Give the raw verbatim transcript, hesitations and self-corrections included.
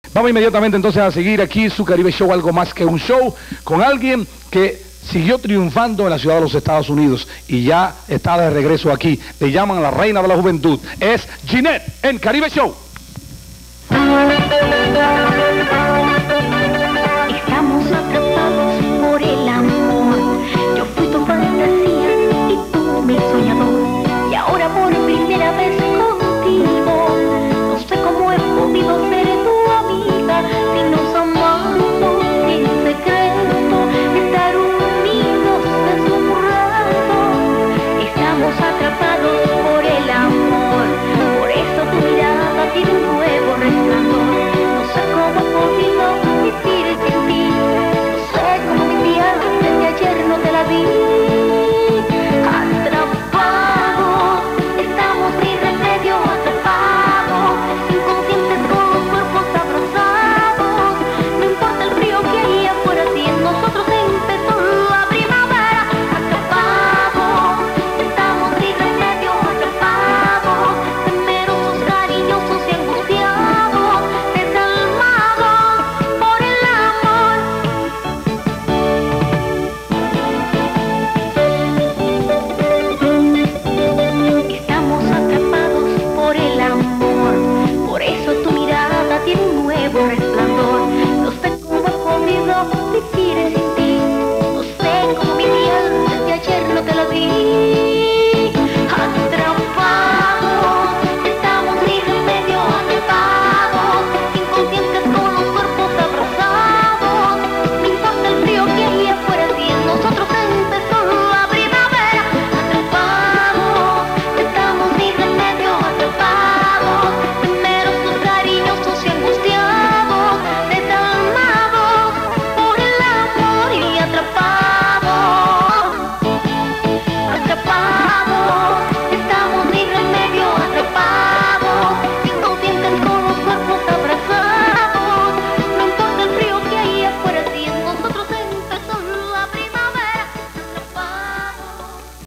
Vamos inmediatamente entonces a seguir aquí su Caribe Show, algo más que un show, con alguien que siguió triunfando en la ciudad de los Estados Unidos y ya está de regreso aquí. Le llaman la reina de la juventud. Es Ginette en Caribe Show.